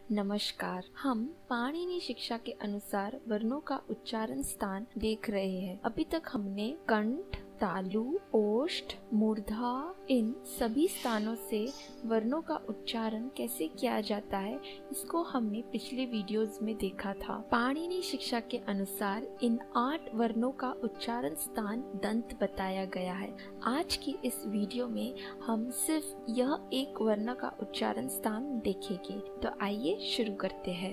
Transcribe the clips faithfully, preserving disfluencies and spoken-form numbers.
नमस्कार। हम पाणिनि शिक्षा के अनुसार वर्णों का उच्चारण स्थान देख रहे हैं। अभी तक हमने कंठ, तालु, ओष्ठ, मूर्धा इन सभी स्थानों से वर्णों का उच्चारण कैसे किया जाता है इसको हमने पिछले वीडियोस में देखा था। पाणिनि शिक्षा के अनुसार इन आठ वर्णों का उच्चारण स्थान दंत बताया गया है। आज की इस वीडियो में हम सिर्फ यह एक वर्ण का उच्चारण स्थान देखेंगे। तो आइए शुरू करते हैं।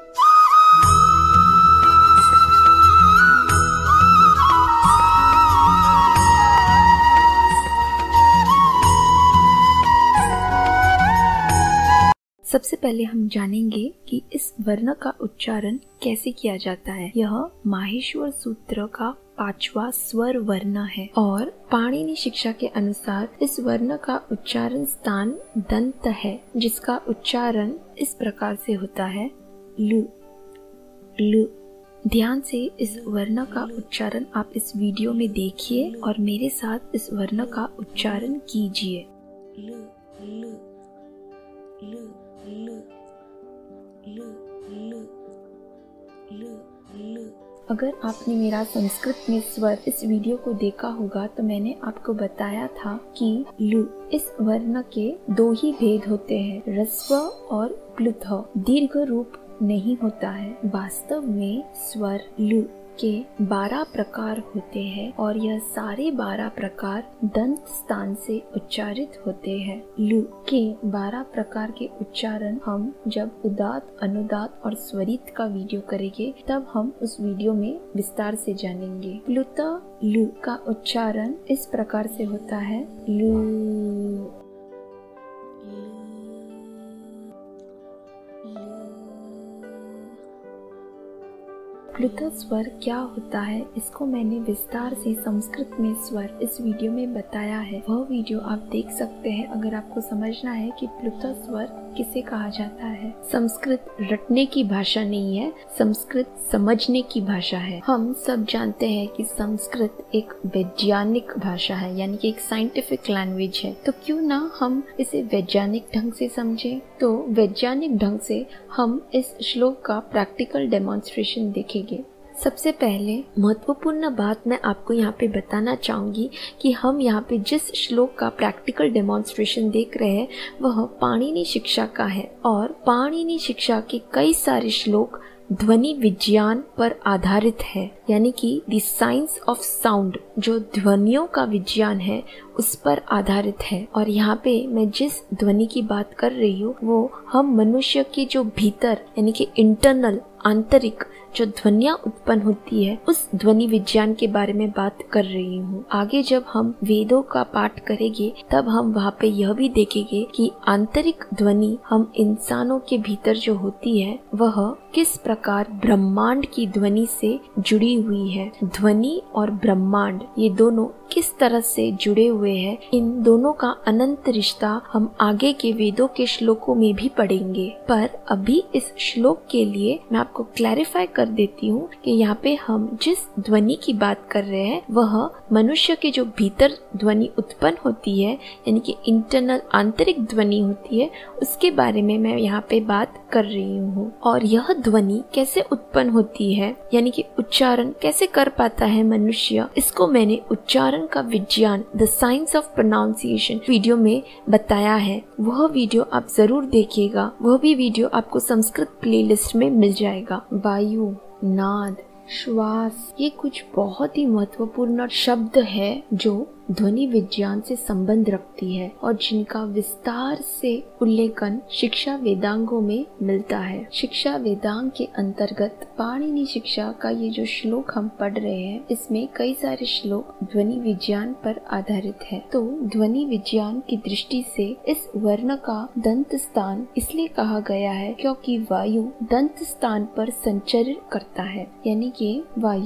सबसे पहले हम जानेंगे कि इस वर्ण का उच्चारण कैसे किया जाता है। यह माहेश्वर सूत्र का पांचवा स्वर वर्ण है और पाणिनि शिक्षा के अनुसार इस वर्ण का उच्चारण स्थान दंत है, जिसका उच्चारण इस प्रकार से होता है लु लु। ध्यान से इस वर्ण का उच्चारण आप इस वीडियो में देखिए और मेरे साथ इस वर्ण का उच्चारण कीजिए। लु लु लु लु लु लु लु लु। अगर आपने मेरा संस्कृत में स्वर इस वीडियो को देखा होगा तो मैंने आपको बताया था कि लु इस वर्ण के दो ही भेद होते हैं, ह्रस्व और प्लुत। दीर्घ रूप नहीं होता है। वास्तव में स्वर लु के बारह प्रकार होते हैं और यह सारे बारह प्रकार दंत स्थान से उच्चारित होते हैं। लु के बारह प्रकार के उच्चारण हम जब उदात्त, अनुदात्त और स्वरित का वीडियो करेंगे तब हम उस वीडियो में विस्तार से जानेंगे। प्लुत लु का उच्चारण इस प्रकार से होता है लु। प्लुत स्वर क्या होता है इसको मैंने विस्तार से संस्कृत में स्वर इस वीडियो में बताया है। वह वीडियो आप देख सकते हैं अगर आपको समझना है कि प्लुत स्वर किसे कहा जाता है। संस्कृत रटने की भाषा नहीं है, संस्कृत समझने की भाषा है। हम सब जानते हैं कि संस्कृत एक वैज्ञानिक भाषा है, यानी कि एक साइंटिफिक लैंग्वेज है। तो क्यों ना हम इसे वैज्ञानिक ढंग से समझें। तो वैज्ञानिक ढंग से हम इस श्लोक का प्रैक्टिकल डेमोन्स्ट्रेशन देखेंगे। सबसे पहले महत्वपूर्ण बात मैं आपको यहाँ पे बताना चाहूंगी कि हम यहाँ पे जिस श्लोक का प्रैक्टिकल डेमोन्स्ट्रेशन देख रहे हैं वह पाणिनि शिक्षा का है और पाणिनि शिक्षा के कई सारे श्लोक ध्वनि विज्ञान पर आधारित है, यानी कि द साइंस ऑफ साउंड जो ध्वनियों का विज्ञान है उस पर आधारित है। और यहाँ पे मैं जिस ध्वनि की बात कर रही हूँ वो हम मनुष्य के जो भीतर यानी कि इंटरनल आंतरिक जो ध्वनियाँ उत्पन्न होती है उस ध्वनि विज्ञान के बारे में बात कर रही हूँ। आगे जब हम वेदों का पाठ करेंगे तब हम वहाँ पे यह भी देखेंगे कि आंतरिक ध्वनि हम इंसानों के भीतर जो होती है वह किस प्रकार ब्रह्मांड की ध्वनि से जुड़ी हुई है। ध्वनि और ब्रह्मांड ये दोनों किस तरह से जुड़े हुए हैं, इन दोनों का अनंत रिश्ता हम आगे के वेदों के श्लोकों में भी पढ़ेंगे। पर अभी इस श्लोक के लिए मैं आपको क्लैरिफाई कर देती हूँ कि यहाँ पे हम जिस ध्वनि की बात कर रहे हैं वह मनुष्य के जो भीतर ध्वनि उत्पन्न होती है यानी कि इंटरनल आंतरिक ध्वनि होती है उसके बारे में मैं यहाँ पे बात कर रही हूँ। और यह ध्वनि कैसे उत्पन्न होती है यानी कि उच्चारण कैसे कर पाता है मनुष्य, इसको मैंने उच्चारण का विज्ञान the science of pronunciation video में बताया है। वह वीडियो आप जरूर देखिएगा। वह भी वीडियो आपको संस्कृत प्लेलिस्ट में मिल जाएगा। वायु, नाद, श्वास ये कुछ बहुत ही महत्वपूर्ण शब्द है जो ध्वनि विज्ञान से संबंध रखती है और जिनका विस्तार से उल्लेखन शिक्षा वेदांगों में मिलता है। शिक्षा वेदांग के अंतर्गत पाणिनि शिक्षा का ये जो श्लोक हम पढ़ रहे हैं इसमें कई सारे श्लोक ध्वनि विज्ञान पर आधारित है। तो ध्वनि विज्ञान की दृष्टि से इस वर्ण का दंत स्थान इसलिए कहा गया है क्योंकि वायु दंत स्थान पर संचरण करता है, यानी कि वायु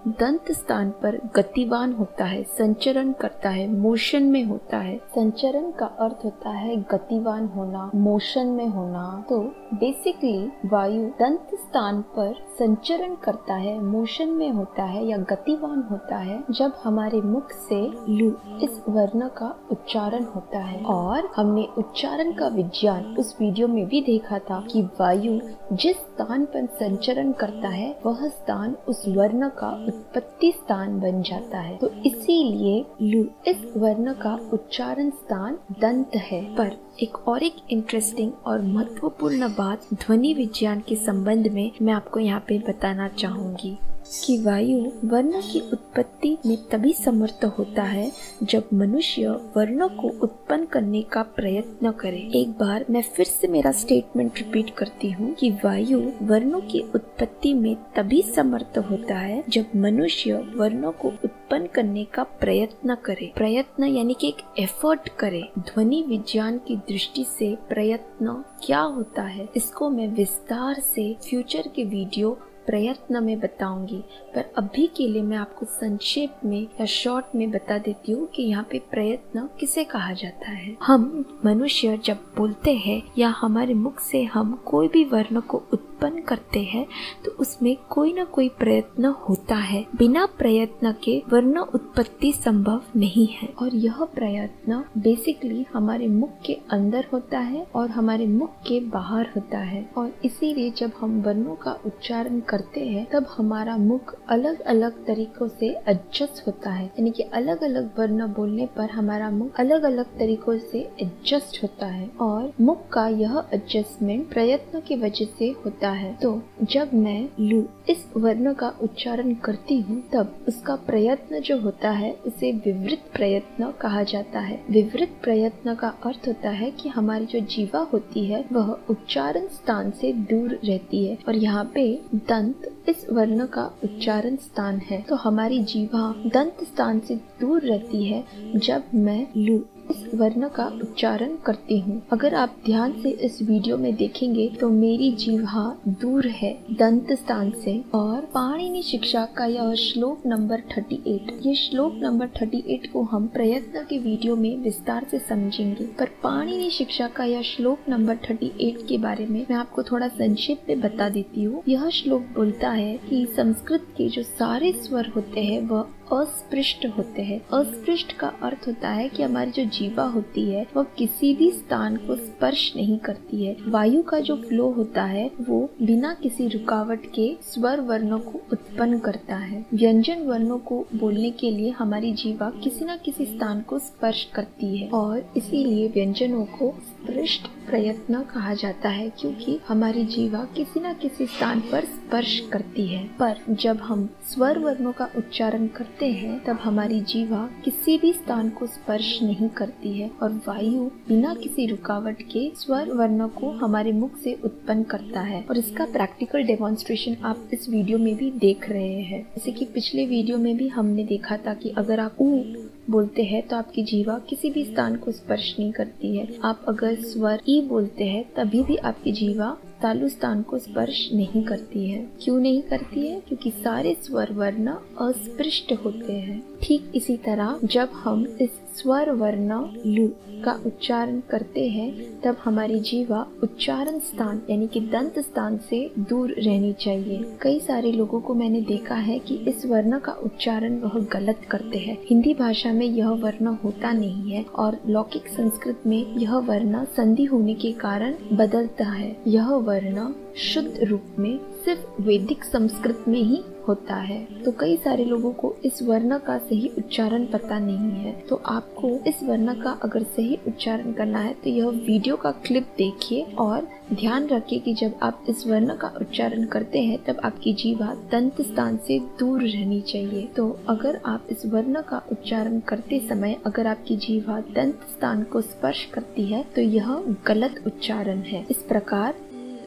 दंत स्थान पर गतिवान होता है, संचरण करता है, मोशन में होता है। संचरण का अर्थ होता है गतिवान होना, मोशन में होना। तो बेसिकली वायु दंत स्थान पर संचरण करता है, मोशन में होता है या गतिवान होता है जब हमारे मुख से लु इस वर्ण का उच्चारण होता है। और हमने उच्चारण का विज्ञान उस वीडियो में भी देखा था कि वायु जिस स्थान पर संचरण करता है वह स्थान उस वर्ण का उत्पत्ति स्थान बन जाता है। तो इसीलिए लु इस वर्ण का उच्चारण स्थान दंत है। पर एक और एक इंटरेस्टिंग और महत्वपूर्ण बात ध्वनि विज्ञान के संबंध में मैं आपको यहाँ पे बताना चाहूंगी कि वायु वर्ण की उत्पत्ति में तभी समर्थ होता है जब मनुष्य वर्णों को उत्पन्न करने का प्रयत्न करे। एक बार मैं फिर से मेरा स्टेटमेंट रिपीट करती हूँ कि वायु वर्णों की उत्पत्ति में तभी समर्थ होता है जब मनुष्य वर्णों को उत्पन्न करने का प्रयत्न करे। प्रयत्न यानी कि एक एफर्ट करे। ध्वनि विज्ञान की दृष्टि से प्रयत्न क्या होता है इसको मैं विस्तार से फ्यूचर के वीडियो प्रयत्न में बताऊंगी, पर अभी के लिए मैं आपको संक्षेप में या शॉर्ट में बता देती हूँ कि यहाँ पे प्रयत्न किसे कहा जाता है। हम मनुष्य जब बोलते हैं या हमारे मुख से हम कोई भी वर्ण को उत्पन्न करते हैं तो उसमें कोई ना कोई प्रयत्न होता है। बिना प्रयत्न के वर्ण उत्पत्ति संभव नहीं है। और यह प्रयत्न बेसिकली हमारे मुख के अंदर होता है और हमारे मुख के बाहर होता है। और इसीलिए जब हम वर्णों का उच्चारण करते हैं तब हमारा मुख अलग अलग तरीकों से एडजस्ट होता है, यानी कि अलग अलग वर्ण बोलने पर हमारा मुख अलग अलग तरीकों से एडजस्ट होता है। और मुख का यह एडजस्टमेंट प्रयत्न की वजह से होता है। तो जब मैं लू इस वर्ण का उच्चारण करती हूँ तब उसका प्रयत्न जो होता है उसे विवृत प्रयत्न कहा जाता है। विवृत प्रयत्न का अर्थ होता है कि हमारी जो जीवा होती है वह उच्चारण स्थान से दूर रहती है और यहाँ पे दंत इस वर्ण का उच्चारण स्थान है। तो हमारी जीवा दंत स्थान से दूर रहती है जब मैं लू इस वर्ण का उच्चारण करती हूँ। अगर आप ध्यान से इस वीडियो में देखेंगे तो मेरी जीवा दूर है दंत स्थान से। और पाणिनि शिक्षा का यह श्लोक नंबर अड़तीस, ये श्लोक नंबर अड़तीस को हम प्रयत्न के वीडियो में विस्तार से समझेंगे। पर पाणिनि शिक्षा का यह श्लोक नंबर अड़तीस के बारे में मैं आपको थोड़ा संक्षेप में बता देती हूँ। यह श्लोक बोलता है कि संस्कृत के जो सारे स्वर होते हैं वह अस्पृष्ट होते हैं। अस्पृष्ट का अर्थ होता है कि हमारी जो जीवा होती है वह किसी भी स्थान को स्पर्श नहीं करती है। वायु का जो फ्लो होता है वो बिना किसी रुकावट के स्वर वर्णों को उत्पन्न करता है। व्यंजन वर्णों को बोलने के लिए हमारी जीवा किसी न किसी स्थान को स्पर्श करती है और इसीलिए व्यंजनों को स्पृष्ट प्रयत्न कहा जाता है, क्योंकि हमारी जीवा किसी न किसी स्थान पर स्पर्श करती है। पर जब हम स्वर वर्णों का उच्चारण करते हैं तब हमारी जीवा किसी भी स्थान को स्पर्श नहीं करती है और वायु बिना किसी रुकावट के स्वर वर्णों को हमारे मुख से उत्पन्न करता है। और इसका प्रैक्टिकल डेमोन्स्ट्रेशन आप इस वीडियो में भी देख रहे हैं। जैसे कि पिछले वीडियो में भी हमने देखा था कि अगर आप ऊ बोलते हैं तो आपकी जीवा किसी भी स्थान को स्पर्श नहीं करती है। आप अगर स्वर ई बोलते हैं तभी भी आपकी जीवा तालु स्थान को स्पर्श नहीं करती है। क्यों नहीं करती है? क्योंकि सारे स्वर वर्ण अस्पृष्ट होते हैं। ठीक इसी तरह जब हम इस स्वर वर्ण लु का उच्चारण करते हैं तब हमारी जीवा उच्चारण स्थान यानी कि दंत स्थान से दूर रहनी चाहिए। कई सारे लोगों को मैंने देखा है कि इस वर्ण का उच्चारण वह गलत करते हैं। हिंदी भाषा में यह वर्ण होता नहीं है और लौकिक संस्कृत में यह वर्ण संधि होने के कारण बदलता है। यह वर्ण शुद्ध रूप में सिर्फ वैदिक संस्कृत में ही होता है। तो कई सारे लोगों को इस वर्ण का सही उच्चारण पता नहीं है। तो आपको इस वर्ण का अगर सही उच्चारण करना है तो यह वीडियो का क्लिप देखिए और ध्यान रखिए कि जब आप इस वर्ण का उच्चारण करते हैं तब आपकी जीवा दंत स्थान से दूर रहनी चाहिए। तो अगर आप इस वर्ण का उच्चारण करते समय अगर आपकी जीवा दंत स्थान को स्पर्श करती है तो यह गलत उच्चारण है। इस प्रकार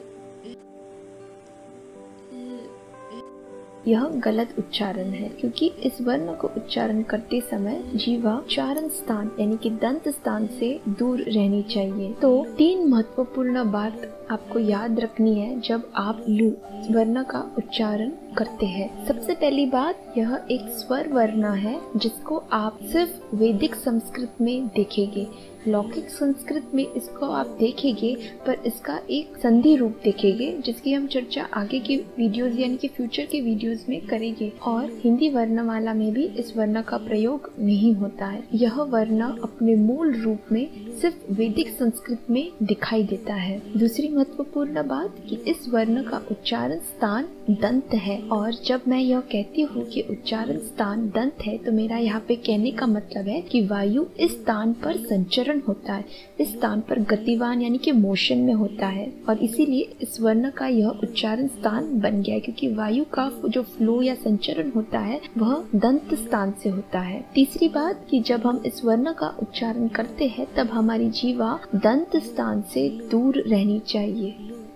यह गलत उच्चारण है, क्योंकि इस वर्ण को उच्चारण करते समय जीवा उच्चारण स्थान यानी कि दंत स्थान से दूर रहनी चाहिए। तो तीन महत्वपूर्ण बात आपको याद रखनी है जब आप लू वर्ण का उच्चारण करते हैं। सबसे पहली बात, यह एक स्वर वर्ण है जिसको आप सिर्फ वैदिक संस्कृत में देखेंगे। लौकिक संस्कृत में इसको आप देखेंगे पर इसका एक संधि रूप देखेंगे, जिसकी हम चर्चा आगे के वीडियोस यानी कि फ्यूचर के वीडियोस में करेंगे। और हिंदी वर्णमाला में भी इस वर्ण का प्रयोग नहीं होता है। यह वर्ण अपने मूल रूप में सिर्फ वैदिक संस्कृत में दिखाई देता है। दूसरी महत्वपूर्ण बात कि इस वर्ण का उच्चारण स्थान दंत है। और जब मैं यह कहती हूँ कि उच्चारण स्थान दंत है तो मेरा यहाँ पे कहने का मतलब है कि वायु इस स्थान पर संचरण होता है, इस स्थान पर गतिवान यानी कि मोशन में होता है, और इसीलिए इस वर्ण का यह उच्चारण स्थान बन गया है, क्योंकि वायु का जो फ्लो या संचरण होता है वह दंत स्थान से होता है। तीसरी बात कि जब हम इस वर्ण का उच्चारण करते हैं तब हमारी जीवा दंत स्थान से दूर रहनी चाहिए।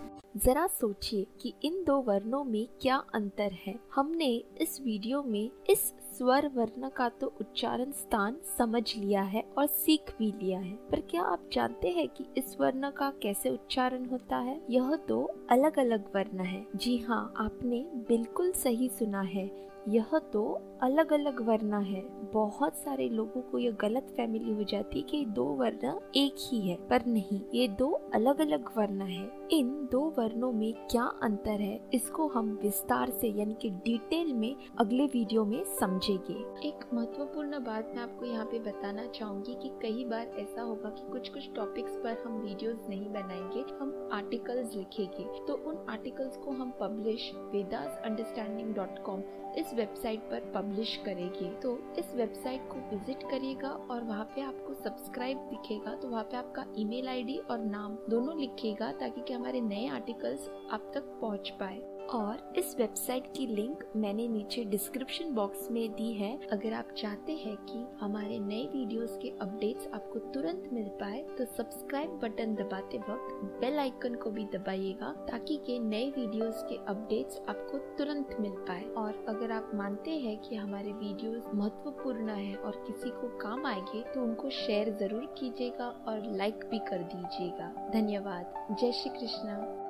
जरा सोचिए कि इन दो वर्णों में क्या अंतर है। हमने इस वीडियो में इस स्वर वर्ण का तो उच्चारण स्थान समझ लिया है और सीख भी लिया है, पर क्या आप जानते हैं कि इस वर्ण का कैसे उच्चारण होता है? यह दो अलग अलग वर्ण है। जी हाँ, आपने बिल्कुल सही सुना है, यह दो अलग अलग वर्ण है। बहुत सारे लोगों को यह गलत फहमी हो जाती है कि दो वर्ण एक ही है, पर नहीं, ये दो अलग अलग वर्ण है। इन दो वर्णों में क्या अंतर है इसको हम विस्तार से यानी कि डिटेल में अगले वीडियो में समझेंगे। एक महत्वपूर्ण बात मैं आपको यहाँ पे बताना चाहूंगी कि कई बार ऐसा होगा कि कुछ कुछ टॉपिक्स पर हम वीडियोस नहीं बनाएंगे, हम आर्टिकल्स लिखेंगे। तो उन आर्टिकल्स को हम publish Vedas understanding dot com इस वेबसाइट पर पब्लिश करेंगे। तो इस वेबसाइट को विजिट करिएगा और वहाँ पे आपको सब्सक्राइब दिखेगा, तो वहाँ पे आपका ईमेल आईडी और नाम दोनों लिखिएगा ताकि कि हमारे नए आर्टिकल्स आप तक पहुँच पाए। और इस वेबसाइट की लिंक मैंने नीचे डिस्क्रिप्शन बॉक्स में दी है। अगर आप चाहते हैं कि हमारे नए वीडियोस के अपडेट्स आपको तुरंत मिल पाए तो सब्सक्राइब बटन दबाते वक्त बेल आइकन को भी दबाइएगा ताकि के नए वीडियोस के अपडेट्स आपको तुरंत मिल पाए। और अगर आप मानते हैं कि हमारे वीडियोस महत्वपूर्ण है और किसी को काम आएंगे तो उनको शेयर जरूर कीजिएगा और लाइक भी कर दीजिएगा। धन्यवाद। जय श्री कृष्ण।